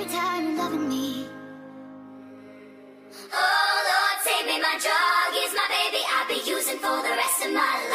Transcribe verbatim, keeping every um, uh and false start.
every time you're loving me. Oh Lord, save me, my drug is my baby, I'll be using for the rest of my life.